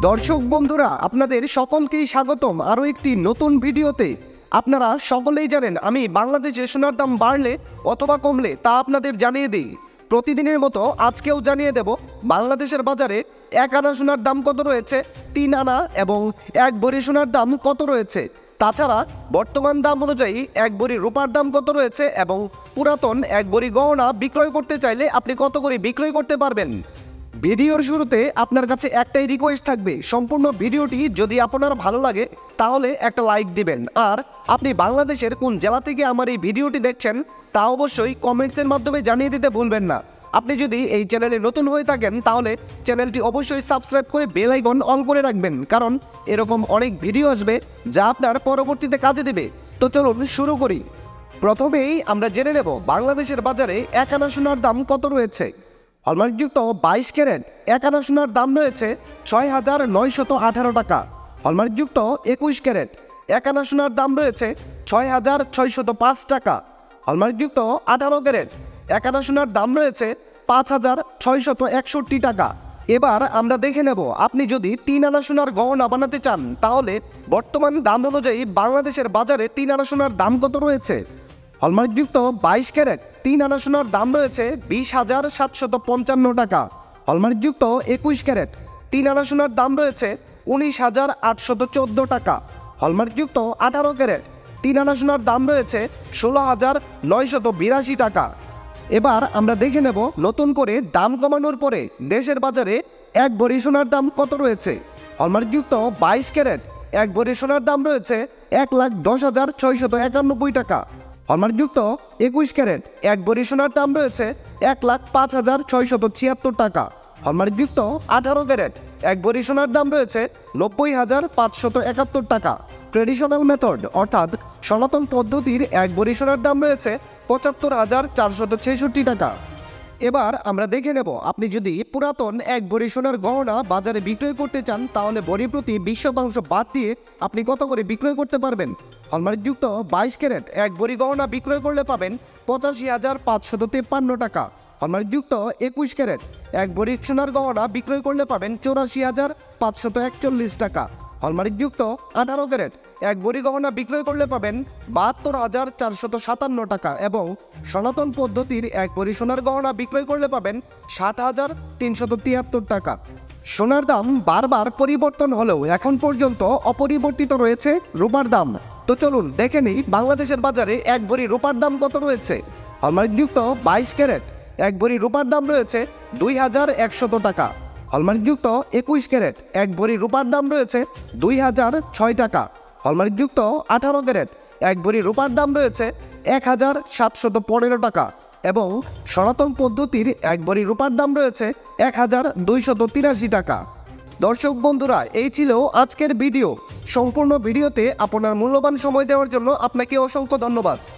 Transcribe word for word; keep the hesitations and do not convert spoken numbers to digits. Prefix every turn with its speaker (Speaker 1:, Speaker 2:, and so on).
Speaker 1: দর্শক বন্ধুরা আপনাদের সকলকেই স্বাগতম আরও একটি নতুন ভিডিওতে। আপনারা সকলেই জানেন আমি বাংলাদেশে সোনার দাম বাড়লে অথবা কমলে তা আপনাদের জানিয়ে দিই। প্রতিদিনের মতো আজকেও জানিয়ে দেব বাংলাদেশের বাজারে এক আনা সোনার দাম কত রয়েছে, তিন আনা এবং এক ভরি সোনার দাম কত রয়েছে। তাছাড়া বর্তমান দাম অনুযায়ী এক ভরি রূপার দাম কত রয়েছে এবং পুরাতন এক ভরি গহনা বিক্রয় করতে চাইলে আপনি কত করে বিক্রয় করতে পারবেন। ভিডিওর শুরুতে আপনার কাছে একটাই রিকোয়েস্ট থাকবে, সম্পূর্ণ ভিডিওটি যদি আপনার ভালো লাগে তাহলে একটা লাইক দিবেন। আর আপনি বাংলাদেশের কোন জেলা থেকে আমার এই ভিডিওটি দেখছেন তা অবশ্যই কমেন্টসের মাধ্যমে জানিয়ে দিতে ভুলবেন না। আপনি যদি এই চ্যানেলে নতুন হয়ে থাকেন তাহলে চ্যানেলটি অবশ্যই সাবস্ক্রাইব করে বেল আইকন অন করে রাখবেন, কারণ এরকম অনেক ভিডিও আসবে যা আপনার পরবর্তীতে কাজে দেবে। তো চলুন শুরু করি। প্রথমেই আমরা জেনে নেব বাংলাদেশের বাজারে এক আনা সোনার দাম কত রয়েছে। হলমার্কযুক্ত বাইশ ক্যারেট এক আনা সোনার দাম রয়েছে ছয় হাজার নয়শত আঠারো টাকা। হলমার্কযুক্ত একুশ ক্যারেট এক আনা সোনার দাম রয়েছে ছয় হাজার ছয়শত পাঁচ টাকা। হলমার্কযুক্ত আঠারো ক্যারেট এক আনা সোনার দাম রয়েছে পাঁচ হাজার ছয়শত একষট্টি টাকা। এবার আমরা দেখে নেব আপনি যদি তিন আনা সোনার গহনা বানাতে চান তাহলে বর্তমান দাম অনুযায়ী বাংলাদেশের বাজারে তিন আনা সোনার দাম কত রয়েছে। হলমার্কযুক্ত বাইশ ক্যারেট তিন আনা সোনার দাম রয়েছে বিশ হাজার সাতশত পঞ্চান্ন টাকা। হলমার্কযুক্ত একুশ ক্যারেট তিন আনা সোনার দাম রয়েছে উনিশ হাজার আটশত চোদ্দো টাকা। হলমার্কযুক্ত আঠারো ক্যারেট তিন আনা সোনার দাম রয়েছে ষোলো হাজার নয়শত বিরাশি টাকা। এবার আমরা দেখে নেব নতুন করে দাম কমানোর পরে দেশের বাজারে এক ভরি সোনার দাম কত রয়েছে। হলমার্কযুক্ত বাইশ ক্যারেট এক ভরি সোনার দাম রয়েছে এক লাখ দশ হাজার ছয়শত একানব্বই টাকা। হলমার্কযুক্ত একুশ ক্যারেট এক ভরি সোনার দাম রয়েছে এক লাখ পাঁচ হাজার ছয়শত ছিয়াত্তর টাকা। হলমার্কযুক্ত আঠারো ক্যারেট এক ভরি সোনার দাম রয়েছে নব্বই হাজার পাঁচশত একাত্তর টাকা। ট্রেডিশনাল মেথড অর্থাৎ সনাতন পদ্ধতির এক ভরি সোনার দাম রয়েছে পঁচাত্তর হাজার চারশত ছেষট্টি টাকা। এবার আমরা দেখে নেব আপনি যদি পুরাতন এক ভরি সোনার গহনা বাজারে বিক্রয় করতে চান তাহলে ভরি প্রতি বিশ শতাংশ বাদ দিয়ে আপনি কত করে বিক্রয় করতে পারবেন। হলমার্কযুক্ত বাইশ ক্যারেট এক ভরি গহনা বিক্রয় করলে পাবেন পঁচাশি হাজার পাঁচশত তেপ্পান্ন টাকা। হলমার্কযুক্ত একুশ ক্যারেট এক ভরি সোনার গহনা বিক্রয় করলে পাবেন চৌরাশি হাজার পাঁচশত একচল্লিশ টাকা। হলমার্কযুক্ত আঠারো ক্যারেট এক ভরি গহনা বিক্রয় করলে পাবেন বাহাত্তর হাজার চারশত সাতান্ন টাকা এবং সনাতন পদ্ধতির এক ভরি সোনার গহনা বিক্রয় করলে পাবেন ষাট হাজার তিনশত তিয়াত্তর টাকা। সোনার দাম বারবার পরিবর্তন হলেও এখন পর্যন্ত অপরিবর্তিত রয়েছে রূপার দাম। তো চলুন দেখে নিই বাংলাদেশের বাজারে এক ভরি রূপার দাম কত রয়েছে। হলমার্কযুক্ত বাইশ ক্যারেট এক ভরি রূপার দাম রয়েছে দুই হাজার একশত টাকা। হলমার্কযুক্ত একুশ ক্যারেট এক ভরি রূপার দাম রয়েছে দুই হাজার ছয় টাকা। হলমার্কযুক্ত আঠারো ক্যারেট এক ভরি রূপার দাম রয়েছে এক হাজার সাতশত পনেরো টাকা এবং সনাতন পদ্ধতির এক ভরি রূপার দাম রয়েছে এক হাজার দুইশত তিরাশি টাকা। দর্শক বন্ধুরা, এই ছিল আজকের ভিডিও। সম্পূর্ণ ভিডিওতে আপনার মূল্যবান সময় দেওয়ার জন্য আপনাকে অসংখ্য ধন্যবাদ।